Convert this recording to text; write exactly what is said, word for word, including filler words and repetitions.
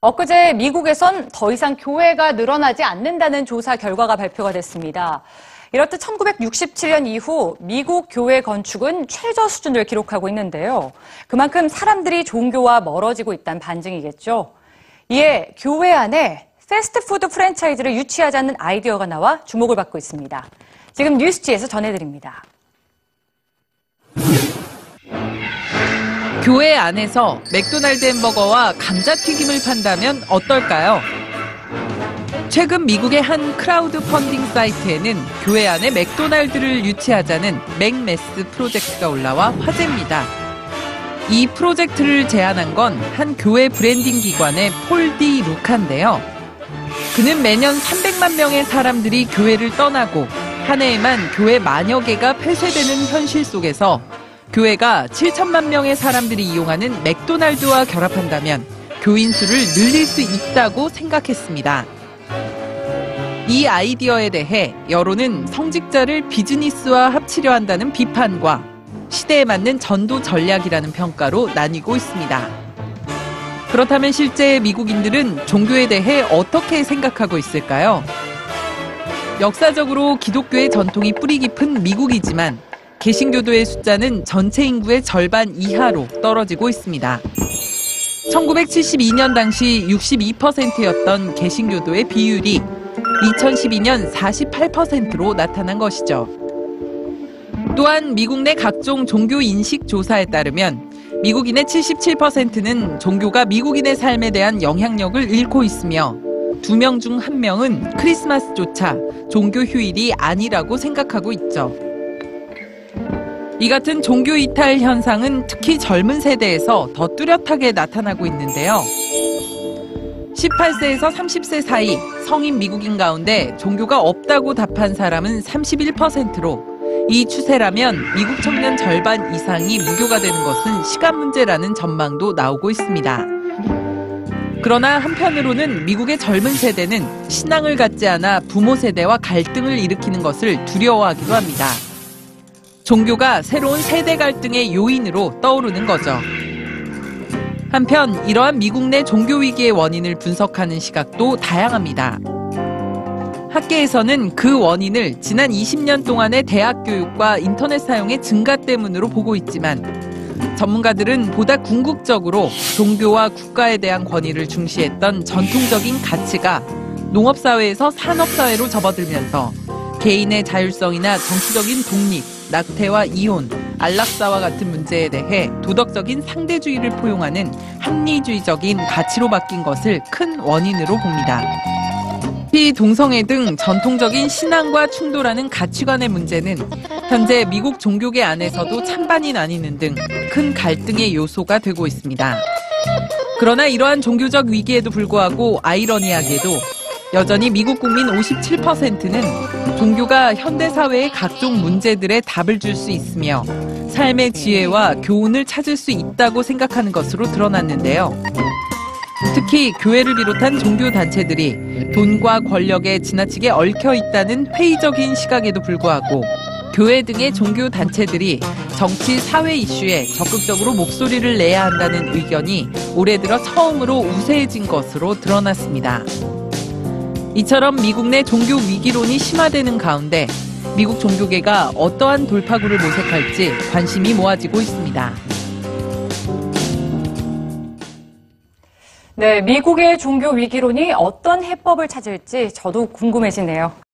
엊그제 미국에선 더 이상 교회가 늘어나지 않는다는 조사 결과가 발표가 됐습니다. 이렇듯 천구백육십칠 년 이후 미국 교회 건축은 최저 수준을 기록하고 있는데요. 그만큼 사람들이 종교와 멀어지고 있다는 반증이겠죠. 이에 교회 안에 패스트푸드 프랜차이즈를 유치하자는 아이디어가 나와 주목을 받고 있습니다. 지금 뉴스지에서 전해드립니다. 교회 안에서 맥도날드 햄버거와 감자튀김을 판다면 어떨까요? 최근 미국의 한 크라우드 펀딩 사이트에는 교회 안에 맥도날드를 유치하자는 맥메스 프로젝트가 올라와 화제입니다. 이 프로젝트를 제안한 건 한 교회 브랜딩 기관의 폴 디 루카인데요. 그는 매년 삼백만 명의 사람들이 교회를 떠나고 한 해에만 교회 만여 개가 폐쇄되는 현실 속에서 교회가 칠천만 명의 사람들이 이용하는 맥도날드와 결합한다면 교인 수를 늘릴 수 있다고 생각했습니다. 이 아이디어에 대해 여론은 성직자를 비즈니스와 합치려 한다는 비판과 시대에 맞는 전도 전략이라는 평가로 나뉘고 있습니다. 그렇다면 실제 미국인들은 종교에 대해 어떻게 생각하고 있을까요? 역사적으로 기독교의 전통이 뿌리 깊은 미국이지만 개신교도의 숫자는 전체 인구의 절반 이하로 떨어지고 있습니다. 천구백칠십이 년 당시 육십이 퍼센트였던 개신교도의 비율이 이천십이 년 사십팔 퍼센트로 나타난 것이죠. 또한 미국 내 각종 종교 인식 조사에 따르면 미국인의 칠십칠 퍼센트는 종교가 미국인의 삶에 대한 영향력을 잃고 있으며 두 명 중 한 명은 크리스마스조차 종교 휴일이 아니라고 생각하고 있죠. 이 같은 종교 이탈 현상은 특히 젊은 세대에서 더 뚜렷하게 나타나고 있는데요. 십팔 세에서 삼십 세 사이 성인 미국인 가운데 종교가 없다고 답한 사람은 삼십일 퍼센트로 이 추세라면 미국 청년 절반 이상이 무교가 되는 것은 시간 문제라는 전망도 나오고 있습니다. 그러나 한편으로는 미국의 젊은 세대는 신앙을 갖지 않아 부모 세대와 갈등을 일으키는 것을 두려워하기도 합니다. 종교가 새로운 세대 갈등의 요인으로 떠오르는 거죠. 한편 이러한 미국 내 종교 위기의 원인을 분석하는 시각도 다양합니다. 학계에서는 그 원인을 지난 이십 년 동안의 대학 교육과 인터넷 사용의 증가 때문으로 보고 있지만 전문가들은 보다 궁극적으로 종교와 국가에 대한 권위를 중시했던 전통적인 가치가 농업사회에서 산업사회로 접어들면서 개인의 자율성이나 정치적인 독립, 낙태와 이혼, 안락사와 같은 문제에 대해 도덕적인 상대주의를 포용하는 합리주의적인 가치로 바뀐 것을 큰 원인으로 봅니다. 특히 동성애 등 전통적인 신앙과 충돌하는 가치관의 문제는 현재 미국 종교계 안에서도 찬반이 나뉘는 등 큰 갈등의 요소가 되고 있습니다. 그러나 이러한 종교적 위기에도 불구하고 아이러니하게도 여전히 미국 국민 오십칠 퍼센트는 종교가 현대사회의 각종 문제들에 답을 줄 수 있으며 삶의 지혜와 교훈을 찾을 수 있다고 생각하는 것으로 드러났는데요. 특히 교회를 비롯한 종교단체들이 돈과 권력에 지나치게 얽혀 있다는 회의적인 시각에도 불구하고 교회 등의 종교단체들이 정치, 사회 이슈에 적극적으로 목소리를 내야 한다는 의견이 올해 들어 처음으로 우세해진 것으로 드러났습니다. 이처럼 미국 내 종교 위기론이 심화되는 가운데 미국 종교계가 어떠한 돌파구를 모색할지 관심이 모아지고 있습니다. 네, 미국의 종교 위기론이 어떤 해법을 찾을지 저도 궁금해지네요.